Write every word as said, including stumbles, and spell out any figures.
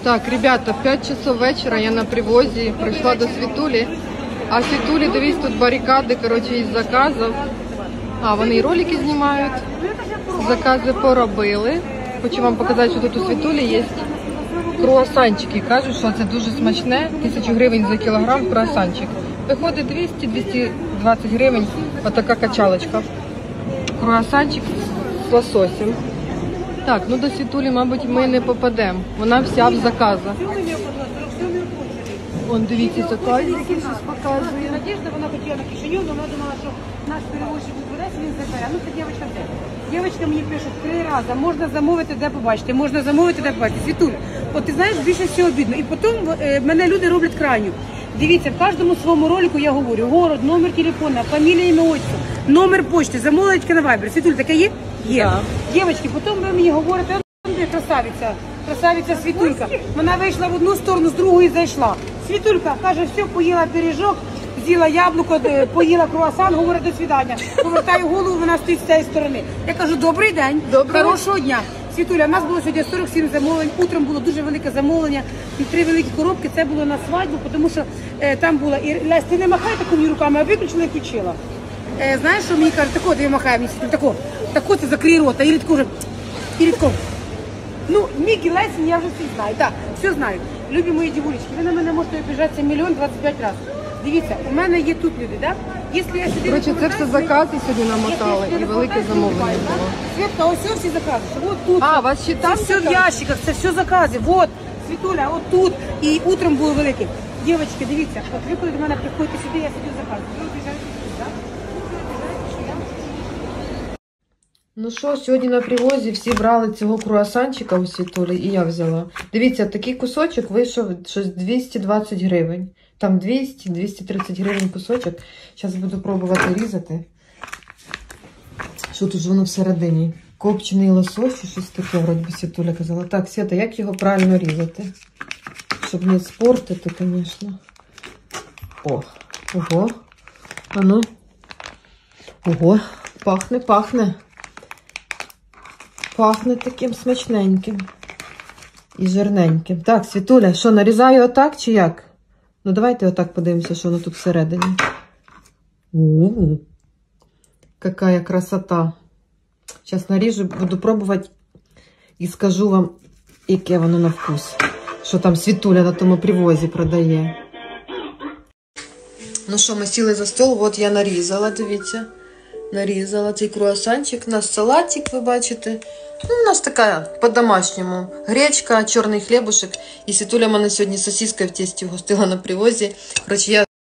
Так, ребята, в п'ять часов вечора я на привозі, прийшла до Світулі. А Світулі, дивись, тут барикади, коротше, із заказів. А, вони і ролики знімають. Закази поробили. Хочу вам показати, що тут у Світулі є круасанчики. Кажуть, що це дуже смачне. Тисячу гривень за кілограм круасанчик. Виходить двісті - двісті двадцять гривень. Отака качалочка. Круасанчик з лососем. Так, ну до Світулі, мабуть, ми не попадемо. Вона вся в заказах. Вон, дивіться, заказики щось показує. Надежда, вона хотіла на Кишинів, але вона думала, що наш перевозчик у Одесі, він забере. Ну, це дівчинка де. Дівчинка мені пише три рази, можна замовити, де побачити, можна замовити, де побачити. Світуля, от ти знаєш, більше всього обідно. І потім е, мене люди роблять крайню. Дивіться, в кожному своєму ролику я говорю, город, номер телефона, фамілія, ім'я, отчество, номер почти, замовлення на Viber. Світуль, таке є? Є. Да. Дівчатки, потім ви мені говорите, де красавиця, красавиця Світулька. Вона вийшла в одну сторону, з другої зайшла. Світулька каже, все, поїла пиріжок, з'їла яблуко, поїла круасан, говорить, до свидання. Повертаю голову, вона стоїть з цієї сторони. Я кажу, добрий день, Доброго. Хорошого дня. Світуля, у нас було сьогодні сорок сім замовлень, утром було дуже велике замовлення, і три великі коробки, це було на свадьбу, тому що е, там була, і Лесь, ти не махай такими руками, а виключила і включила. Е, знаєш, що мені кажуть, тако, ти махає мені, тако, тако це закрий рота, і рідко вже, і рідко. Ну, Мікі, Лесі, я вже всі знаю, так, все знаю. Любі мої дівулечки, ви на мене можете обіжатися мільйон двадцять п'ять разів. Дивіться, у мене є тут люди, так? Якщо я сюди... Коротше, це все закази сьогодні намотали і велике замовлення було. Світка, ось всі закази. От тут. А, у вас ще там все в ящиках, це все закази. От, Світуля, от тут. І утром було велике. Дівчатки, дивіться, от ви коли до мене приходите сюди, я сюди заказую. Ви обіжаєте сюди, так? Ну що, сьогодні на привозі всі брали цього круасанчика у Світулі, і я взяла. Дивіться, такий кусочок вийшов щось двісті двадцять гривень. Там двісті - двісті тридцять гривень кусочок. Зараз буду пробувати різати. Що тут ж воно всередині? Копчений лосось чи щось таке, вроді Світуля казала. Так, Свята, як його правильно різати? Щоб не спортити, звісно. О, ого. А ну. Ого, пахне, пахне. Пахне таким смачненьким. І жирненьким. Так, Світуля, що, нарізаю отак чи як? Ну, давайте отак подивимося, що воно тут всередині. У-у-у. Какая красота. Зараз наріжу, буду пробувати і скажу вам, яке воно на вкус. Що там Світуля на тому привозі продає. Ну що, ми сіли за стол, от я нарізала, дивіться. Нарізала цей круасанчик. У нас салатик, ви бачите. Ну, у нас така по-домашньому. Гречка, чорний хлібушек. І Світуля мене сьогодні сосискою в тісті гостила на привозі. Коротше, я